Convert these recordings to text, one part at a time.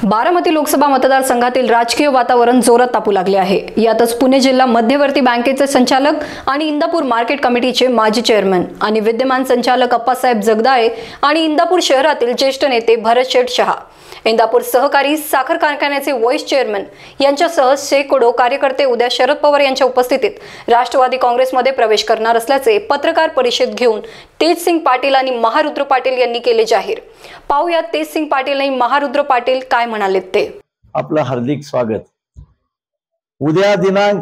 बारामती लोकसभा मतदारसंघातील राजकीय वातावरण जोरात तापू लागले आहे। यातच पुणे जिल्हा मध्यवर्ती बँकेचे संचालक आणि इंदापूर मार्केट कमिटीचे माजी चेअरमन आणि विद्यमान संचालक अप्पासाहेब जगदाळे आणि इंदापूर शहरातील ज्येष्ठ नेते भरत शेठ शहा, इंदापूर सहकारी साखर कारखान्याचे व्हाईस चेअरमन यांच्यासह शेकडो कार्यकर्ते उद्या शरद पवार यांच्या उपस्थितीत राष्ट्रवादी काँग्रेसमध्ये प्रवेश करणार असल्याचे पत्रकार परिषद घेऊन तेजसिंग पाटील आणि महारुद्र पाटील यांनी केले जाहीर। पाहूया तेजसिंग पाटील आणि महारुद्र पाटील काय म्हणाले ते। आपलं हार्दिक स्वागत। उद्या दिनांक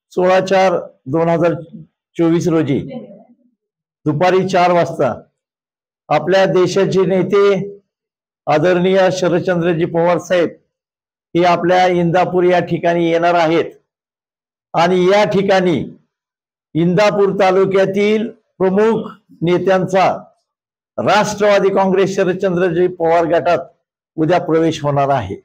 16/4/2024 रोजी दुपारी 4 वाजता आपल्या देशाचे नेते आदरणीय शरदचंद्रजी पवार साहेब हे आपल्या इंदापूर या ठिकाणी येणार आहेत आणि या ठिकाणी इंदापूर तालुक्यातील प्रमुख नेत्यांचा राष्ट्रवादी काँग्रेस शरदचंद्रजी पवार गटात उद्या प्रवेश होणार आहे।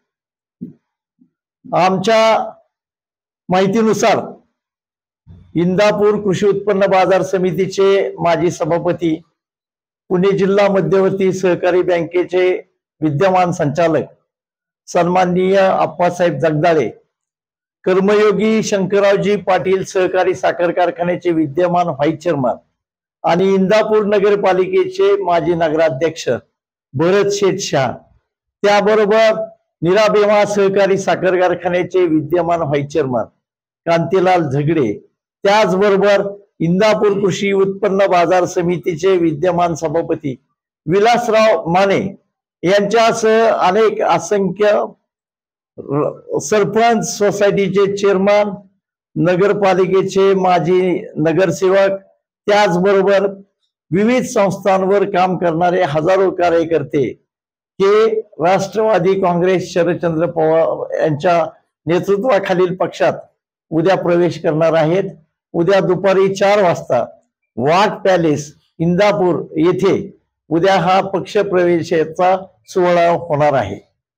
आमच्या माहितीनुसार इंदापूर कृषी उत्पन्न बाजार समितीचे माजी सभापती, पुणे जिल्हा मध्यवर्ती सहकारी बँकेचे विद्यमान संचालक सन्माननीय अप्पासाहेब जगदाळे, कर्मयोगी शंकररावजी पाटील सहकारी साखर कारखान्याचे विद्यमान व्हाईस चेअरमन आणि इंदापूर नगरपालिकेचे माजी नगराध्यक्ष भरत शेठ शहा, त्याबरोबर निराबेमा सहकारी साखर कारखान्याचे विद्यमान व्हाईस चेअरमन कांतीलाल झगडे, त्याचबरोबर इंदापूर कृषी उत्पन्न बाजार समितीचे विद्यमान सभापती विलासराव माने यांच्यासह अनेक असंख्य सरपंच, सोसायटीचे चेअरमन, नगरपालिकेचे माजी नगरसेवक, त्याचबरोबर विविध संस्थांवर काम करणारे हजारो कार्यकर्ते हे राष्ट्रवादी काँग्रेस शरदचंद्र पवार यांच्या नेतृत्वाखालील पक्षात उद्या प्रवेश करणार आहेत। उद्या दुपारी 4 वाजता वाघ पॅलेस इंदापूर येथे उद्या हा पक्ष प्रवेशाचा सोहळा होणार आहे।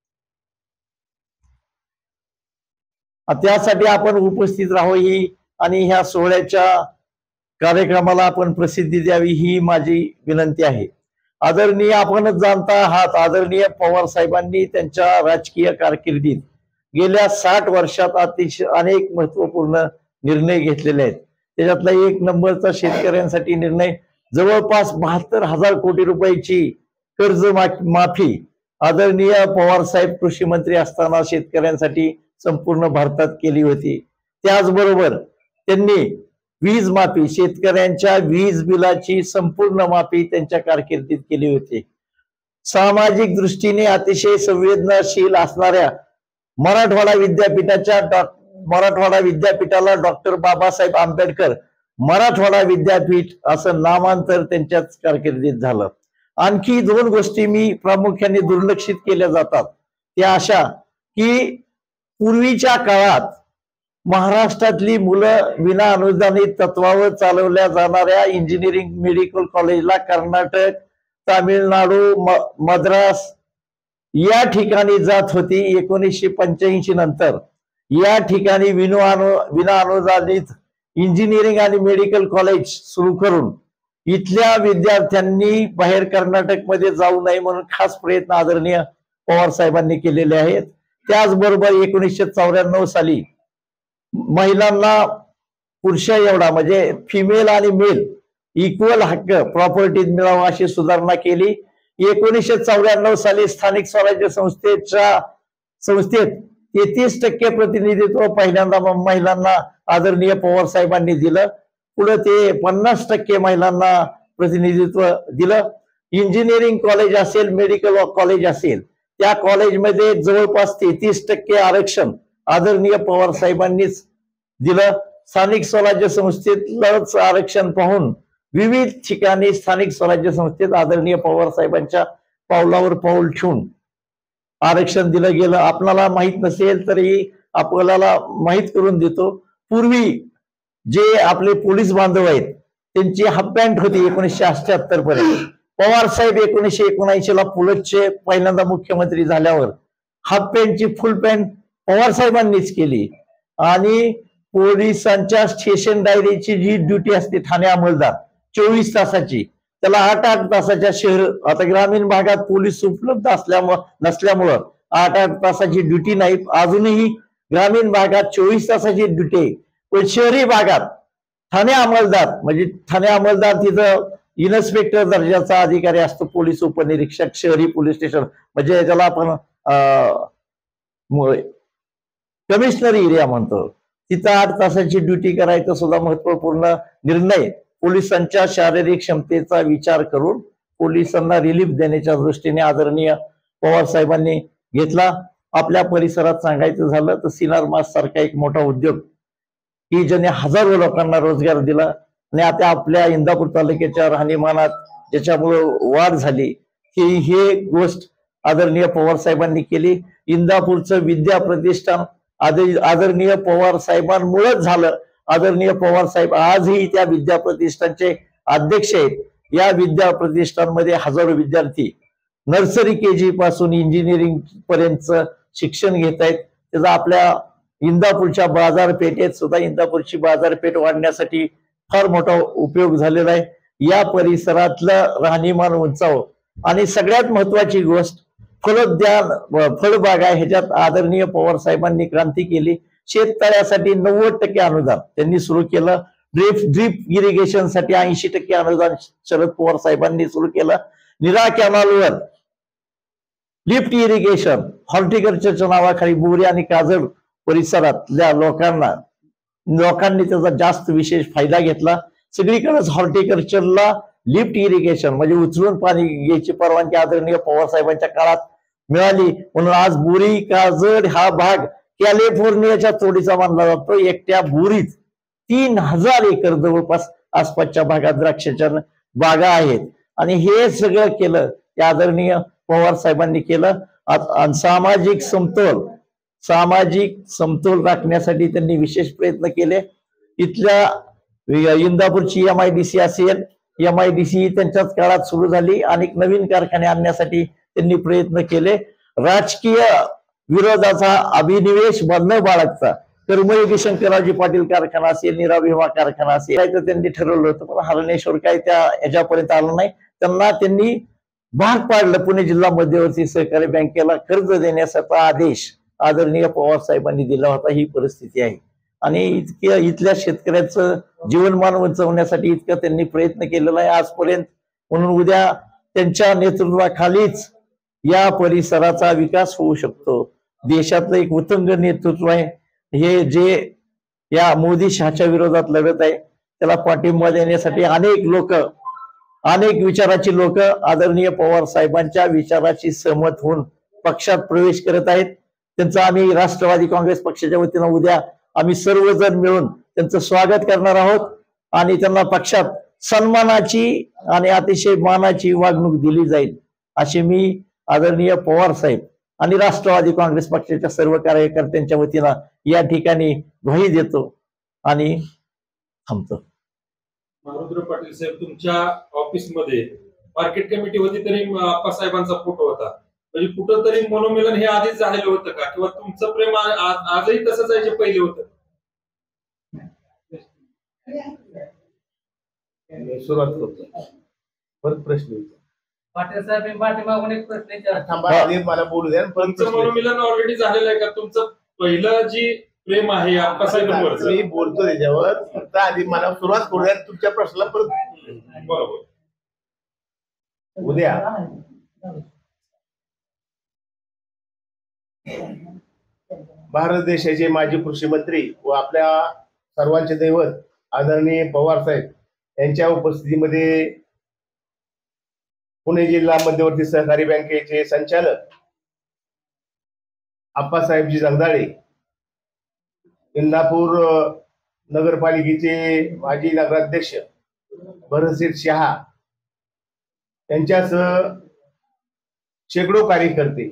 त्यासाठी आपण उपस्थित राहावं ही आणि ह्या सोहळ्याच्या कार्यक्रमाला आपण प्रसिद्धी द्यावी ही माझी विनंती आहे। आदरणीय आपणच जाणता आहात, आदरणीय पवार साहेबांनी त्यांच्या राजकीय कारकिर्दीत गेल्या 60 वर्षात अतिशय अनेक महत्वपूर्ण निर्णय घेतलेले आहेत। त्याच्यातला 1 नंबरचा शेतकऱ्यांसाठी निर्णय जवळपास 72,000 कोटी रुपयाची कर्ज माफी आदरणीय पवार साहेब कृषी मंत्री असताना शेतकऱ्यांसाठी संपूर्ण भारतात केली होती। त्याचबरोबर त्यांनी वीज माफी, शेतकऱ्यांच्या वीज बिलाची संपूर्ण माफी त्यांच्या कारकिर्दीत केली होती। सामाजिक दृष्टीने अतिशय संवेदनशील असणाऱ्या मराठवाडा विद्यापीठाला डॉक्टर बाबासाहेब आंबेडकर मराठवाडा विद्यापीठ असं नामांतर त्यांच्याच कारकिर्दीत झालं। आणखी 2 गोष्टी मी प्रामुख्याने दुर्लक्षित केल्या जातात त्या अशा की पूर्वीच्या काळात महाराष्ट्रातली मुलं विना अनुदानित तत्वावर चालवल्या जाणाऱ्या इंजिनिअरिंग मेडिकल कॉलेजला कर्नाटक, तामिळनाडू, मद्रास या ठिकाणी जात होती। 1985 नंतर या ठिकाणी विना अनुदानित इंजिनिअरिंग आणि मेडिकल कॉलेज सुरू करून इथल्या विद्यार्थ्यांनी बाहेर कर्नाटकमध्ये जाऊ नये म्हणून खास प्रयत्न आदरणीय पवार साहेबांनी केलेले आहेत। त्याचबरोबर 1994 साली महिलांना पुरुष एवढा म्हणजे फिमेल आणि मेल इक्वल हक्क प्रॉपर्टीत मिळावा अशी सुधारणा केली। 1994 साली स्थानिक स्वराज्य संस्थेत 33% प्रतिनिधित्व पहिल्यांदा महिलांना आदरणीय पवार साहेबांनी दिलं। पुढे ते 50% महिलांना प्रतिनिधित्व दिलं। इंजिनिअरिंग कॉलेज असेल, मेडिकल कॉलेज असेल, त्या कॉलेजमध्ये जवळपास 33% आरक्षण आदरणीय पवार साहेबांनीच दिलं। स्थानिक स्वराज्य संस्थेतलंच आरक्षण पाहून विविध ठिकाणी स्थानिक स्वराज्य संस्थेत आदरणीय पवार साहेबांच्या पावलावर पाऊल ठेवून आरक्षण दिलं गेलं। आपल्याला माहित नसेल तरी आपल्याला माहित करून देतो, पूर्वी जे आपले पोलीस बांधव आहेत त्यांची हाफ पॅन्ट होती 1978 पर्यंत। पवार साहेब 1979 ला पुलतचे पहिल्यांदा मुख्यमंत्री झाल्यावर हाफ पॅन्टची फुल पॅन्ट पवार साहेबांनीच केली आणि पोलिसांच्या स्टेशन डायरीची जी ड्युटी असते ठाणे अंमलदार 24 तासाची, त्याला 8-8 तासाच्या शहर आता ग्रामीण भागात पोलीस उपलब्ध नसल्यामुळं 8-8 तासाची ड्युटी नाही, अजूनही ग्रामीण भागात 24 तासाची ड्युटी आहे. पण शहरी भागात ठाणे अंमलदार म्हणजे ठाणे अंमलदार तिथं इन्स्पेक्टर दर्जाचा अधिकारी असतो, पोलीस उपनिरीक्षक शहरी पोलीस स्टेशन म्हणजे ज्याला आपण कमिशनर एरिया म्हणतो, तिथं 8 तासाची ड्युटी करायचं सुद्धा महत्वपूर्ण निर्णय पोलिसांच्या शारीरिक क्षमतेचा विचार करून पोलिसांना रिलीफ देण्याच्या दृष्टीने आदरणीय पवार साहेबांनी घेतला. आपल्या परिसरात सांगायचं झालं तर सिनार मास सारखा एक मोठा उद्योग की ज्याने हजारो लोकांना रोजगार दिला आणि आता आपल्या इंदापूर तालुक्याच्या राहणीमानात ज्याच्यामुळे वाढ झाली की हे गोष्ट आदरणीय पवार साहेबांनी केली. इंदापूरचं विद्या प्रतिष्ठान आदरणीय पवार साहेबांमुळेच झालं. आदरणीय पवार साहेब आजही त्या विद्या प्रतिष्ठानचे अध्यक्ष आहेत. या विद्या प्रतिष्ठानमध्ये हजारो विद्यार्थी नर्सरी KG पासून इंजिनिअरिंग पर्यंतचं शिक्षण घेत आहेत. त्याचा आपल्या इंदापूरच्या बाजारपेठेत सुद्धा इंदापूरची बाजारपेठ वाढण्यासाठी फार मोठा उपयोग झालेला आहे. या परिसरातलं राहणीमान उंचावं आणि सगळ्यात महत्वाची गोष्ट फलोद्यान फळबागा ह्याच्यात आदरणीय पवार साहेबांनी क्रांती केली. शेततळ्यासाठी 90% अनुदान त्यांनी सुरू केलं. ड्रीप इरिगेशन साठी 80% अनुदान शरद पवार साहेबांनी सुरू केलं. निरा कॅनॉलवर लिफ्ट इरिगेशन हॉर्टिकल्चरच्या नावाखाली बोरी आणि काजळ परिसरातल्या लोकांनी त्याचा जास्त विशेष फायदा घेतला. सगळीकडेच हॉर्टिकल्चरला लिफ्ट इरिगेशन म्हणजे उचलून पाणी घ्यायची परवानगी आदरणीय पवार साहेबांच्या काळात मिळाली. म्हणून आज बोरी काजळ हा भाग कॅलिफोर्नियाच्या तोडीचा मानला जातो. एकट्या बोरीत 3000 एकर जवळपास आसपासच्या भागात द्राक्षाच्या बागा आहेत आणि हे सगळं केलं ते आदरणीय पवार साहेबांनी केलं. सामाजिक समतोल राखण्यासाठी त्यांनी विशेष प्रयत्न केले. इथल्या इंदापूरची MIDC असेल, MIDC त्यांच्याच काळात सुरू झाली. अनेक नवीन कारखाने आणण्यासाठी त्यांनी प्रयत्न केले. राजकीय विरोधाचा अभिनिवेश न बाळगता कर्मयोगी शंकररावजी पाटील कारखाना असेल, नीरा भीमा कारखाना असेल तर त्यांनी ठरवलं होतं, पण हरणेश्वर काय त्या ह्याच्यापर्यंत आलं नाही. त्यांनी भाग पाडलं. पुणे जिल्हा मध्यवर्ती सहकारी बँकेला कर्ज देण्याचा आदेश आदरणीय पवार साहेबांनी दिला होता. ही परिस्थिती आहे आणि इथल्या शेतकऱ्याचं जीवनमान उंचवण्यासाठी इतकं त्यांनी प्रयत्न केलेला आहे आजपर्यंत. म्हणून उद्या त्यांच्या नेतृत्वाखालीच या परिसराचा विकास होऊ शकतो. देशातलं एक उत्तुंग नेतृत्व आहे. हे जे या मोदी शहाच्या विरोधात लढत आहे त्याला पाठिंबा देण्यासाठी अनेक विचाराची लोक आदरणीय पवार साहेबांच्या विचाराची सहमत होऊन पक्षात प्रवेश करत आहेत. त्यांचं आम्ही राष्ट्रवादी काँग्रेस पक्षाच्या वतीनं उद्या आम्ही सर्वजण मिळून त्यांचं स्वागत करणार आहोत आणि त्यांना पक्षात सन्मानाची आणि अतिशय मानाची वागणूक दिली जाईल अशी मी आदरणीय पवार साहेब आणि राष्ट्रवादी काँग्रेस पक्षाच्या सर्व कार्यकर्त्यांच्या वतीनं या ठिकाणी ग्वाही देतो आणि थांबतो. रुद्र पाटील साहेब, तुमच्या ऑफिसमध्ये मार्केट कमिटी होती तरी आप्पासाहेबांचा फोटो होता, म्हणजे कुठं तरी मनोमिलन हे आधीच झालेलं होतं का, किंवा तुमचं प्रेम आजही तसंच आहे जे पहिले होतं? सुरुवात करतो. परत प्रश्न पाटील साहेब पाठीमागून एक प्रश्न विचारला. थांबा, मला बोलू द्या. तुमचं मनोमिलन ऑलरेडी झालेलं आहे का? तुमचं पहिलं जी प्रेम आहे आप्पासाहेबांवर मी बोलतो त्याच्यावर, फक्त आधी मला सुरुवात करू द्या. तुमच्या प्रश्नाला परत बरोबर उद्या भारत देशाचे माजी कृषी मंत्री व आपल्या सर्वांचे दैवत आदरणीय पवार साहेब यांच्या उपस्थितीमध्ये पुणे जिल्हा मध्यवर्ती सहकारी बँकेचे संचालक आप्पासाहेबजी जगदाळे, इंदापूर नगरपालिकेचे माजी नगराध्यक्ष भरतसिंग शहा यांच्यासह शेकडो कार्यकर्ते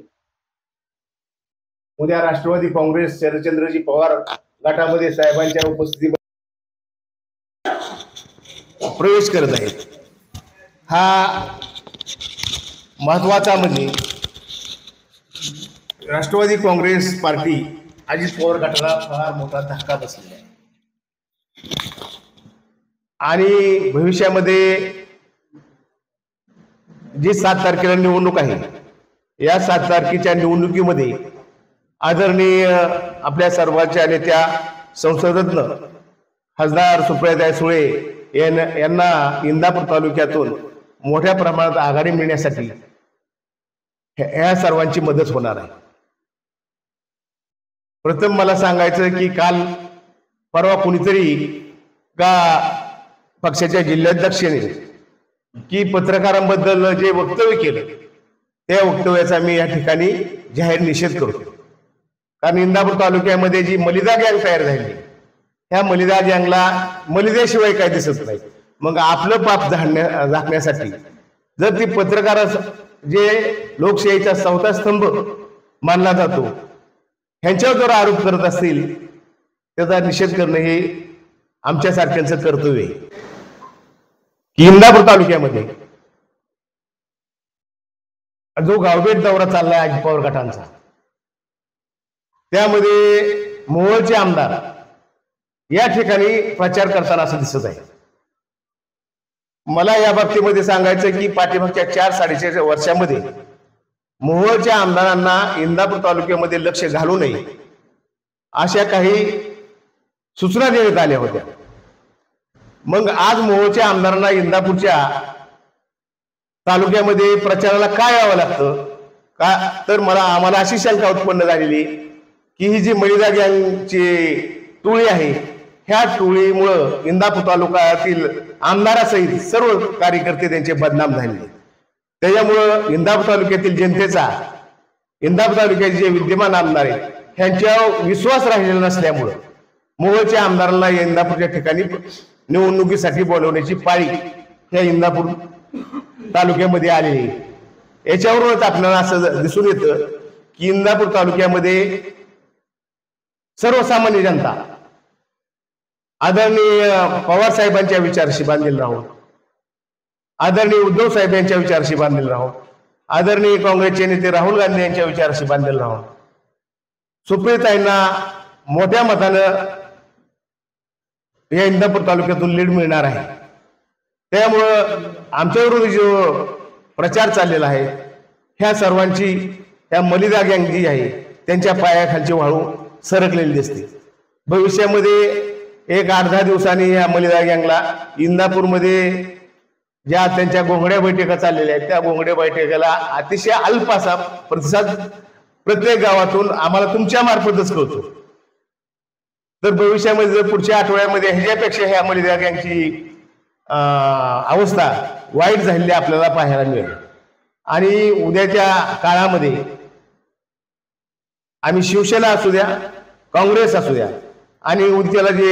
उद्या राष्ट्रवादी काँग्रेस शरदचंद्रजी पवार गटामध्ये साहेबांच्या उपस्थितीमध्ये प्रवेश करत आहेत. हा महत्वाचा म्हणजे राष्ट्रवादी काँग्रेस पार्टी अजित पवार गटाला फार मोठा धक्का बसलेला आहे आणि भविष्यामध्ये जी 7 तारखेला निवडणूक आहे या 7 तारखेच्या निवडणुकीमध्ये आदरणीय आपल्या सर्वांच्या नेत्या संसदरत्न खासदार सुप्रियाताई सुळे यांना इंदापूर तालुक्यातून मोठ्या प्रमाणात आघाडी मिळण्यासाठी या सर्वांची मदत होणार आहे. प्रथम मला सांगायचं की काल परवा कुणीतरी का पक्षाच्या जिल्हाध्यक्षाने की पत्रकारांबद्दल जे वक्तव्य केलं त्या वक्तव्याचा मी या ठिकाणी जाहीर निषेध करतो. कारण इंदापूर तालुक्यामध्ये जी मलिदा गँग तयार झाली ह्या मलिदा गँगला मलिद्याशिवाय काय दिसत नाही. मग आपलं पाप झाकण्यासाठी जर ती पत्रकार जे लोकशाहीचा 4था स्तंभ मानला जातो ह्यांच्यावर जर आरोप करत असतील त्याचा निषेध करणं हे आमच्यासारख्यांचं कर्तव्य आहे. की इंदापूर तालुक्यामध्ये जो गावभेट दौरा चाललाय अजित पवार गटांचा त्यामध्ये मोहोळचे आमदार या ठिकाणी प्रचार करताना असं दिसत आहे. मला या बाबतीमध्ये सांगायचं की पाठीमागच्या 4-4.5 वर्षामध्ये मोहोळच्या आमदारांना इंदापूर तालुक्यामध्ये लक्ष घालू नये अशा काही सूचना देण्यात आल्या होत्या. मग आज मोहोळच्या आमदारांना इंदापूरच्या तालुक्यामध्ये प्रचाराला काय यावं लागतं का तर आम्हाला अशी शंका उत्पन्न झालेली की ही जी मलिदा गँगची टोळी आहे ह्या टोळीमुळं इंदापूर तालुक्यातील आमदारासहित सर्व कार्यकर्ते त्यांचे बदनाम झाले. त्याच्यामुळं इंदापूर तालुक्यातील जनतेचा इंदापूर तालुक्याचे जे विद्यमान आमदार आहेत ह्यांच्यावर विश्वास राहिलेला नसल्यामुळं मोहोळच्या आमदारांना इंदापूरच्या ठिकाणी निवडणुकीसाठी बोलवण्याची पाळी ह्या इंदापूर तालुक्यामध्ये आलेली. याच्यावरूनच आपल्याला असं दिसून येतं की इंदापूर तालुक्यामध्ये सर्वसामान्य जनता आदरणीय पवार साहेबांच्या विचाराशी बांधलेला राहून आदरणीय उद्धव साहेब यांच्या विचाराशी बांधलेला राहून आदरणीय काँग्रेसचे नेते राहुल गांधी यांच्या विचाराशी बांधलेला राहून सुप्रियाताईंना मोठ्या मतानं या इंदापूर तालुक्यातून लीड मिळणार आहे. त्यामुळं आमच्याविरोधी जो प्रचार चाललेला आहे ह्या सर्वांची ह्या मलिदा गँग जी आहे त्यांच्या पायाखालची वाळू सरकलेली दिसते. भविष्यामध्ये 1-8-10 दिवसांनी या मलिदा गँगला इंदापूरमध्ये ज्या त्यांच्या गोंगड्या बैठका चाललेल्या आहेत त्या गोंगड्या बैठकाला अतिशय अल्प असा प्रतिसाद प्रत्येक गावातून आम्हाला तुमच्या मार्फतच कळतो. तर भविष्यामध्ये जर पुढच्या आठवड्यामध्ये ह्याच्यापेक्षा ह्या मलिदा गँगची अवस्था वाईट झालेली आपल्याला पाहायला मिळेल. आणि उद्याच्या काळामध्ये आम्ही शिवसेना असू द्या काँग्रेस असू द्या आणि उद्याला जे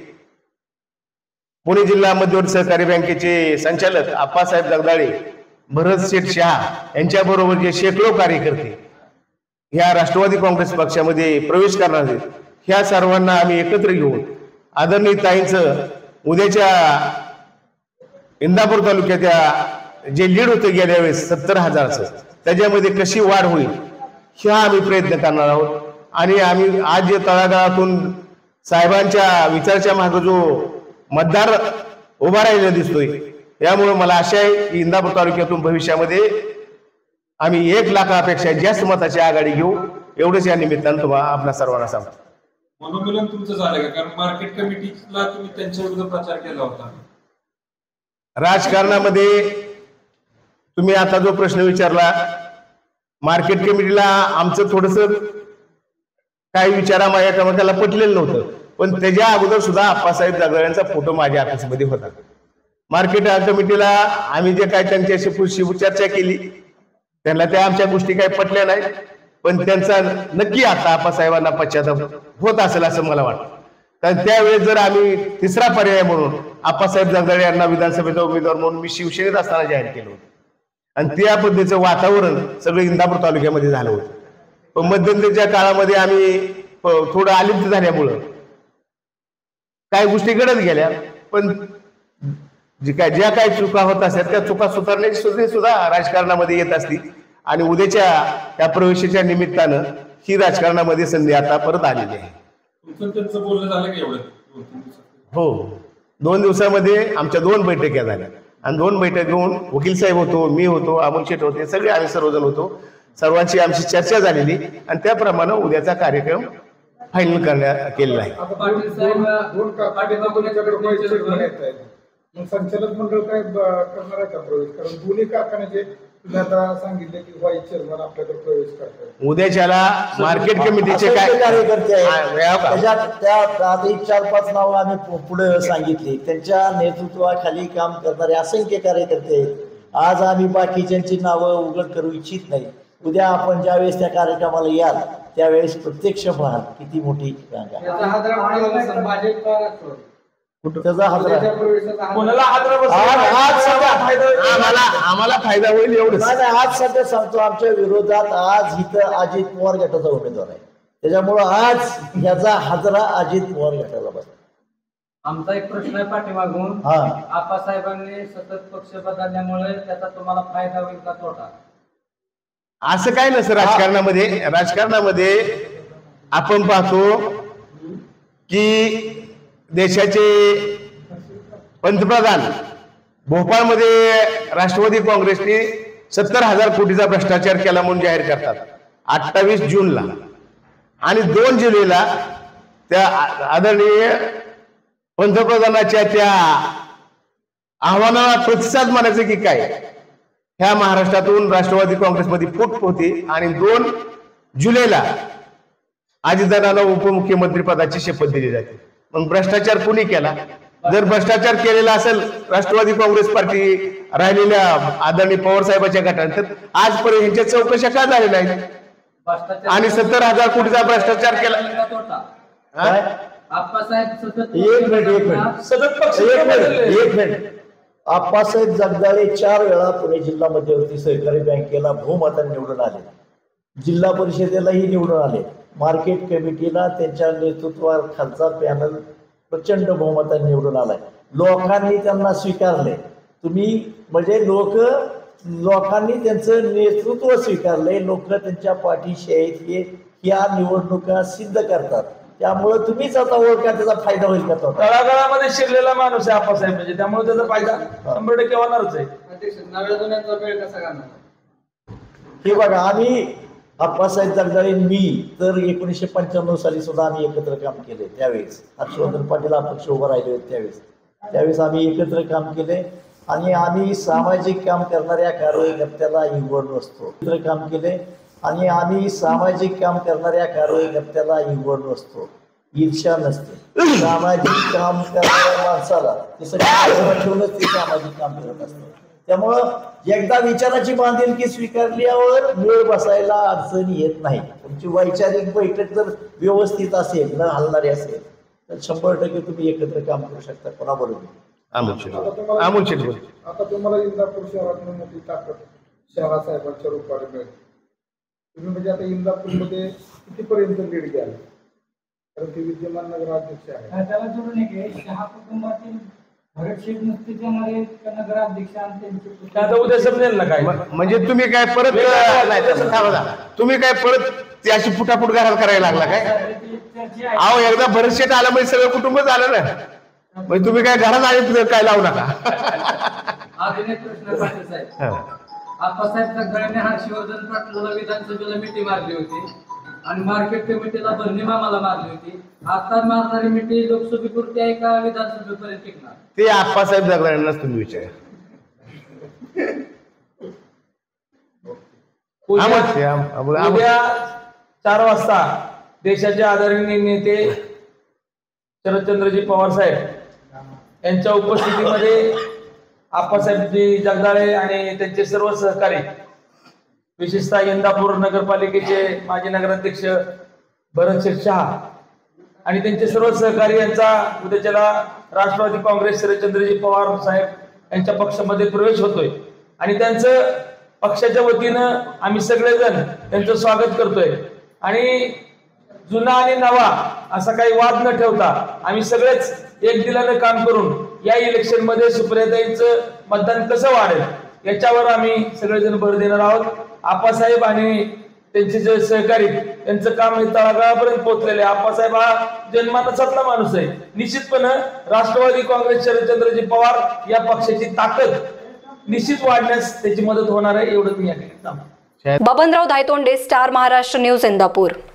पुणे जिल्हा मध्यवर्ती सहकारी बँकेचे संचालक आप्पासाहेब जगदाळे भरत शेठ शहा यांच्याबरोबर जे शेकडो कार्यकर्ते ह्या राष्ट्रवादी काँग्रेस पक्षामध्ये प्रवेश करणार आहेत ह्या सर्वांना आम्ही एकत्र घेऊन आदरणीय ताईंचं उद्याच्या इंदापूर तालुक्याच्या जे लीड होतं गेल्या वेळेस 70,000चं त्याच्यामध्ये कशी वाढ होईल ह्या आम्ही प्रयत्न करणार आहोत. आणि आम्ही आज जे तळागाळातून साहेबांच्या विचाराच्या मागे जो मतदार उभा राहिलेला दिसतोय यामुळे मला आशा आहे की इंदापूर तालुक्यातून भविष्यामध्ये आम्ही 1 लाखापेक्षा जास्त मताची आघाडी घेऊ. एवढंच या निमित्तानं तुम्हाला आपल्या सर्वांना सांगतो. मनोमिलन तुमचं झालं का? कारण मार्केट कमिटीला तुम्ही त्यांच्या विरुद्ध प्रचार केला होता. राजकारणामध्ये तुम्ही आता जो प्रश्न विचारला मार्केट कमिटीला आमचं थोडस काही विचारा माझ्या क्रमांकाला पटलेलं नव्हतं पण त्याच्या अगोदर सुद्धा आप्पासाहेब जगदाळेंचा फोटो माझ्या ऑफिसमध्ये होता. मार्केट कमिटीला आम्ही जे काय त्यांच्याशी चर्चा केली त्यांना त्या आमच्या गोष्टी काही पटल्या नाही पण त्यांचा नक्की आता आप्पासाहेबांना पश्चाताप होत असेल असं मला वाटतं. कारण त्यावेळेस जर आम्ही तिसरा पर्याय म्हणून आप्पासाहेब जगदाळे यांना विधानसभेचा उमेदवार म्हणून मी शिवसेनेत असताना जाहीर केलं होतं आणि त्या पद्धतीचं वातावरण सगळं इंदापूर तालुक्यामध्ये झालं होतं. पण मध्यंतरीच्या काळामध्ये आम्ही थोडं आलिप्त झाल्यामुळं काही गोष्टी घडत गेल्या पण ज्या काही चुका होत असतात त्या चुका सुधारण्याची सुद्धा राजकारणामध्ये येत असती आणि उद्याच्या त्या प्रवेशाच्या निमित्तानं ही राजकारणामध्ये संधी आता परत आलेली आहे. त्यांचं बोलणं झालं का एवढं? हो 2 दिवसामध्ये आमच्या 2 बैठका झाल्या आणि 2 बैठक घेऊन वकील साहेब होतो मी होतो अमोल शेठ होते सगळे आम्ही सर्वजण होतो सर्वांची आमची चर्चा झालेली आणि त्याप्रमाणे उद्याचा कार्यक्रम फायनल करण्यात केलेला आहे. पाटील साहेब पाठीमागून मग संचालक मंडळ काय करणार आहे का प्रवेश? कारण दोन्ही कारखान्याचे तुम्ही आता सांगितले की व्हाईस चेअरमन आपल्याकडे प्रवेश करतात. उद्याच्याला मार्केट कमिटीचे काय कार्यकर्ते आहेत हा, का? त्याच्यात त्या आता एक 4-5 नावं आम्ही पुढे सांगितली. त्यांच्या नेतृत्वाखाली काम करणारे असंख्य कार्यकर्ते आहेत. आज आम्ही बाकीच्यांची नावं उघड करू इच्छित नाही. उद्या आपण ज्यावेळेस त्या कार्यक्रमाला याल त्यावेळेस प्रत्यक्ष पाहाल किती मोठी रांग याचा हादरा कोणाला असेल? भाजप का राष्ट्रवादी? त्याचा हादरा उद्याच्या प्रवेशाचा हादरा कोणाला हादरा बसेल? आज सध्या आम्हाला फायदा होईल एवढंच. नाही, आज सध्या सांगतो आमच्या विरोधात आज इथं अजित पवार गटाचा उमेदवार आहे. त्याच्यामुळं आज याचा हादरा अजित पवार गटाला बसला. आमचा एक प्रश्न आहे पाठीमागून. हा. आप्पासाहेबांनी सतत पक्ष बदलल्यामुळे त्याचा तुम्हाला फायदा होईल का तोटा? असं काय नसतं राजकारणामध्ये आपण पाहतो की देशाचे पंतप्रधान भोपाळमध्ये राष्ट्रवादी काँग्रेसने 70,000 कोटीचा भ्रष्टाचार केला म्हणून जाहीर करतात 28 जूनला आणि 2 जुलैला त्या आदरणीय पंतप्रधानाच्या त्या आव्हानाला प्रतिसाद म्हणायचं की काय, ह्या महाराष्ट्रातून राष्ट्रवादी काँग्रेसमध्ये फूट होती आणि 2 जुलैला अजितदादांना उपमुख्यमंत्री पदाची शपथ दिली जाते. मग भ्रष्टाचार कुणी केला? जर भ्रष्टाचार केलेला असेल राष्ट्रवादी काँग्रेस पार्टी राहिलेल्या आदरणीय पवार साहेबांच्या गटात, तर आजपर्यंत ह्यांच्या चौकशा का झालेल्या नाहीत आणि 70,000 कोटीचा भ्रष्टाचार केला? तोटा काय? आप्पासाहेब सतत एक मिनिट सतत पक्ष एक मिनिट आप्पासाहेब जगदाळे 4 वेळा पुणे जिल्हा मध्यवर्ती सहकारी बँकेला बहुमताने निवडून आले. जिल्हा परिषदेलाही निवडून आले. मार्केट कमिटीला त्यांच्या नेतृत्वाखालचा पॅनल प्रचंड बहुमताने निवडून आलाय. लोकांनी त्यांना स्वीकारले. तुम्ही म्हणजे लोकांनी त्यांचं नेतृत्व स्वीकारले. लोक त्यांच्या पाठीशी आहेत हे या निवडणुका सिद्ध करतात. त्यामुळे तुम्हीच आता ओळखा त्याचा फायदा होईल का? तो तळागाळामध्ये शिरलेला माणूस आहे आप्पासाहेब, म्हणजे त्यामुळे त्याचा फायदा 100% होणारच आहे. अध्यक्ष नव्या जुन्यांचा मेळ कसा करणार? हे बघा, आम्ही आप्पासाहेब जगदाळे मी तर 1995 साली सुद्धा आम्ही एकत्र काम केले. त्यावेळेस हर्षवर्धन पाटील अपक्ष उभं राहिले होते. त्यावेळेस आम्ही एकत्र काम केले आणि आम्ही सामाजिक काम करणाऱ्या कार्यकर्त्याला निवड नसतो. एकत्र काम केले आणि आम्ही सामाजिक काम करणाऱ्या कार्यकर्त्याला निवड नसतो. ईर्ष्या नसते. सामाजिक काम करणाऱ्या माणसाला ते सगळं ठेवूनच ते सामाजिक काम करत असतं. त्यामुळं एकदा विचाराची बांधिलकी स्वीकारल्यावर वेळ बसायला अडचणी येत नाही. तुमची वैचारिक बैठक जर व्यवस्थित असेल, न हलणारी असेल, तर 100% तुम्ही एकत्र काम करू शकता. कोणाबरोबर? आता तुम्हाला इंदापूर शहरातून मोठी ताकद शहरासाहेबांच्या रूपाने मिळेल. तुम्ही म्हणजे आता इंदापूरमध्ये कितीपर्यंत लीड घ्याल? कारण ते विद्यमान नगराध्यक्ष आहे. त्याला जोडून एक शहा कुटुंबातील भरतशेठ नुसते देणारे नगराध्यक्ष आणि त्यांचे आता उद्या समजेल ना काय. म्हणजे तुम्ही काय परत तुम्ही काय परत ती अशी फुटाफूट घरात करायला लागला काय? अहो, एकदा भरतशेठ आला म्हणजे सगळं कुटुंब झालं ना. म्हणजे तुम्ही काय घरात आले काय लावू नका. अजून एक प्रश्न पाटील साहेब. आप्पासाहेब जगदाळेंनी हर्षवर्धन पाटलाला विधानसभेला मिठी मारली होती आणि मार्केट कमिटीला बर्नी मामाला मारली होती. आता मारणारी मिठी लोकसभेपुरती आहे का विधानसभेपर्यंत टिकणार? ते आप्पासाहेब जगदाळेंनाच तुम्ही विचारा. उद्या 4 वाजता देशाचे आदरणीय नेते शरदचंद्रजी पवार साहेब यांच्या उपस्थितीमध्ये आप्पासाहेबजी जगदाळे आणि त्यांचे सर्व सहकारी, विशेषतः इंदापूर नगरपालिकेचे माजी नगराध्यक्ष भरतशेठ शहा आणि त्यांचे सर्व सहकारी यांचा उद्याच्याला राष्ट्रवादी काँग्रेस शरदचंद्रजी पवार साहेब यांच्या पक्षामध्ये प्रवेश होतोय आणि त्यांचं पक्षाच्या वतीनं आम्ही सगळेजण त्यांचं स्वागत करतोय. आणि जुना आणि नवा असा काही वाद न ठेवता आम्ही सगळेच एक दिलानं काम करून या इलेक्शन मध्ये सुप्रियाताईंचं मतदान कसं वाढेल याच्यावर आम्ही सगळेजण भर देणार आहोत. आप्पासाहेब आणि त्यांचे जे सहकारी त्यांचं काम हे तळागाळापर्यंत पोहोचलेले. आप्पासाहेब हा जन्मानसातला माणूस आहे. निश्चितपणे राष्ट्रवादी काँग्रेस शरदचंद्रजी पवार या पक्षाची ताकद निश्चित वाढण्यास त्याची मदत होणार आहे. एवढंच मी या ठिकाणी सांगतो. Babanrao Dhaytonde, Star Maharashtra News, Indapur.